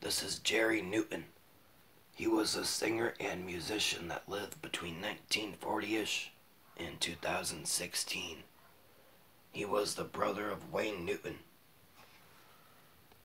This is Jerry Newton. He was a singer and musician that lived between 1940-ish and 2016. He was the brother of Wayne Newton,